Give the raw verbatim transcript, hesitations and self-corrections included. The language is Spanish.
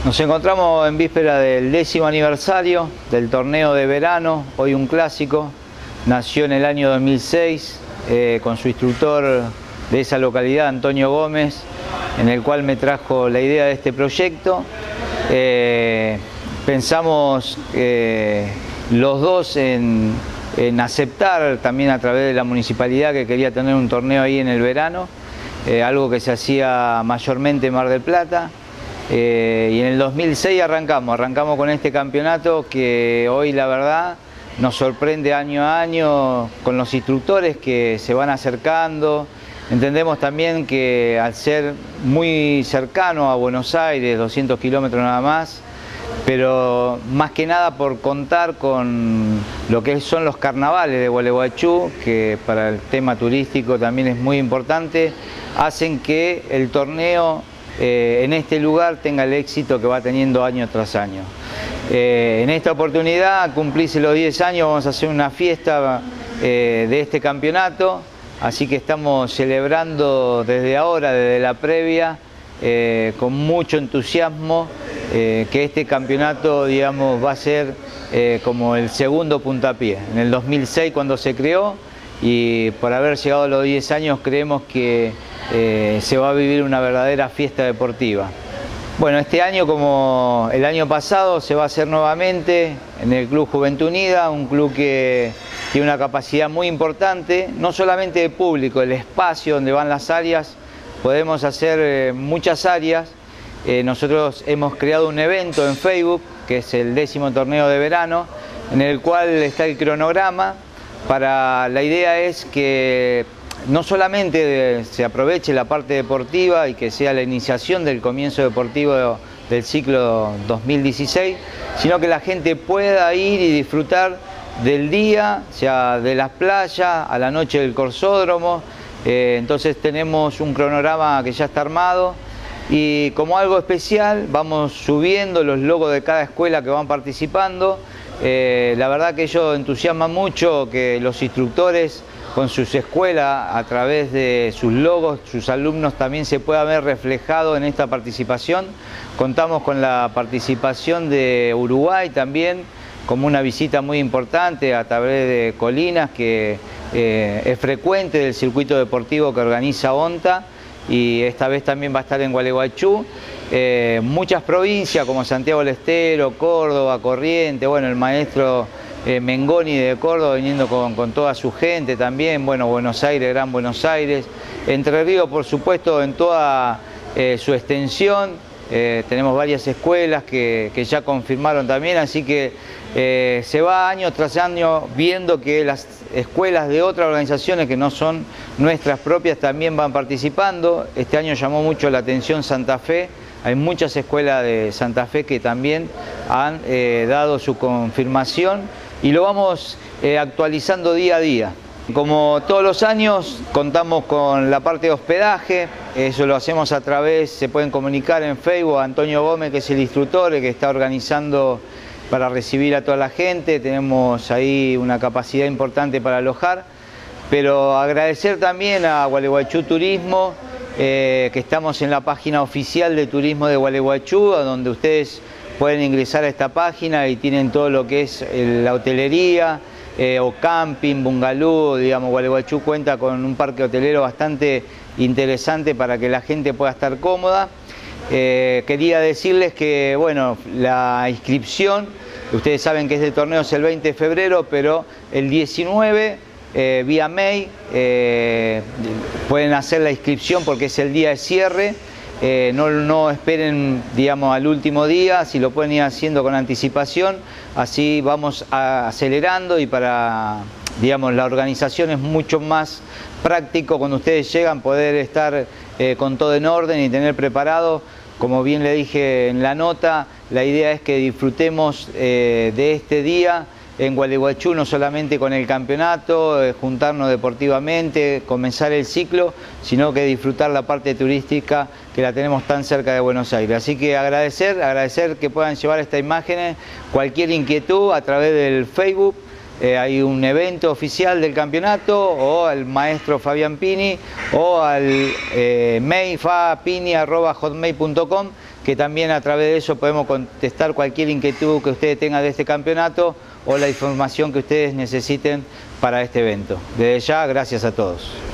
Nos encontramos en víspera del décimo aniversario del torneo de verano, hoy un clásico. Nació en el año dos mil seis eh, con su instructor de esa localidad, Antonio Gómez, en el cual me trajo la idea de este proyecto. Eh, pensamos eh, los dos en, en aceptar también a través de la municipalidad que quería tener un torneo ahí en el verano, eh, algo que se hacía mayormente en Mar del Plata. Eh, y en el dos mil seis arrancamos, arrancamos con este campeonato que hoy la verdad nos sorprende año a año con los instructores que se van acercando. Entendemos también que al ser muy cercano a Buenos Aires, doscientos kilómetros nada más, pero más que nada por contar con lo que son los carnavales de Gualeguaychú, que para el tema turístico también es muy importante, hacen que el torneo Eh, en este lugar tenga el éxito que va teniendo año tras año. Eh, en esta oportunidad, cumplirse los diez años, vamos a hacer una fiesta eh, de este campeonato, así que estamos celebrando desde ahora, desde la previa, eh, con mucho entusiasmo, eh, que este campeonato, digamos, va a ser eh, como el segundo puntapié. En el dos mil seis cuando se creó, y por haber llegado a los diez años creemos que eh, se va a vivir una verdadera fiesta deportiva. Bueno, este año, como el año pasado, se va a hacer nuevamente en el Club Juventud Unida, un club que tiene una capacidad muy importante, no solamente de público, el espacio donde van las áreas, podemos hacer eh, muchas áreas. Eh, nosotros hemos creado un evento en Facebook, que es el décimo torneo de verano, en el cual está el cronograma. Para, la idea es que no solamente se aproveche la parte deportiva y que sea la iniciación del comienzo deportivo del ciclo dos mil dieciséis, sino que la gente pueda ir y disfrutar del día, o sea, de las playas, a la noche del corsódromo. Eh, entonces tenemos un cronograma que ya está armado y como algo especial vamos subiendo los logos de cada escuela que van participando. Eh, la verdad que ello entusiasma mucho que los instructores con sus escuelas, a través de sus logos, sus alumnos también se puedan ver reflejados en esta participación. Contamos con la participación de Uruguay también, como una visita muy importante a través de Colinas, que eh, es frecuente del circuito deportivo que organiza ONTA, y esta vez también va a estar en Gualeguaychú. Eh, muchas provincias como Santiago del Estero, Córdoba, Corrientes, bueno, el maestro eh, Mengoni de Córdoba viniendo con, con toda su gente también, bueno, Buenos Aires, Gran Buenos Aires, Entre Ríos por supuesto en toda eh, su extensión. Eh, tenemos varias escuelas que, que ya confirmaron también, así que eh, se va año tras año viendo que las escuelas de otras organizaciones que no son nuestras propias también van participando. Este año llamó mucho la atención Santa Fe. Hay muchas escuelas de Santa Fe que también han eh, dado su confirmación y lo vamos eh, actualizando día a día. Como todos los años contamos con la parte de hospedaje, eso lo hacemos a través, se pueden comunicar en Facebook, a Antonio Gómez, que es el instructor, el que está organizando para recibir a toda la gente. Tenemos ahí una capacidad importante para alojar, pero agradecer también a Gualeguaychú Turismo, eh, que estamos en la página oficial de Turismo de Gualeguaychú, donde ustedes pueden ingresar a esta página y tienen todo lo que es la hotelería, Eh, o camping, bungalú. Digamos, Gualeguaychú cuenta con un parque hotelero bastante interesante para que la gente pueda estar cómoda. Eh, quería decirles que, bueno, la inscripción, ustedes saben que este torneo es el veinte de febrero, pero el diecinueve, eh, vía mail, eh, pueden hacer la inscripción porque es el día de cierre. Eh, no, no esperen, digamos, al último día, si lo pueden ir haciendo con anticipación, así vamos a, acelerando y para, digamos, la organización es mucho más práctico cuando ustedes llegan poder estar eh, con todo en orden y tener preparado. Como bien le dije en la nota, la idea es que disfrutemos eh, de este día en Gualeguaychú, no solamente con el campeonato, eh, juntarnos deportivamente, comenzar el ciclo, sino que disfrutar la parte turística que la tenemos tan cerca de Buenos Aires. Así que agradecer, agradecer que puedan llevar estas imágenes, cualquier inquietud a través del Facebook, eh, hay un evento oficial del campeonato, o al maestro Fabián Pini, o al eh, mail fapini arroba hotmail punto com. que también a través de eso podemos contestar cualquier inquietud que ustedes tengan de este campeonato o la información que ustedes necesiten para este evento. Desde ya, gracias a todos.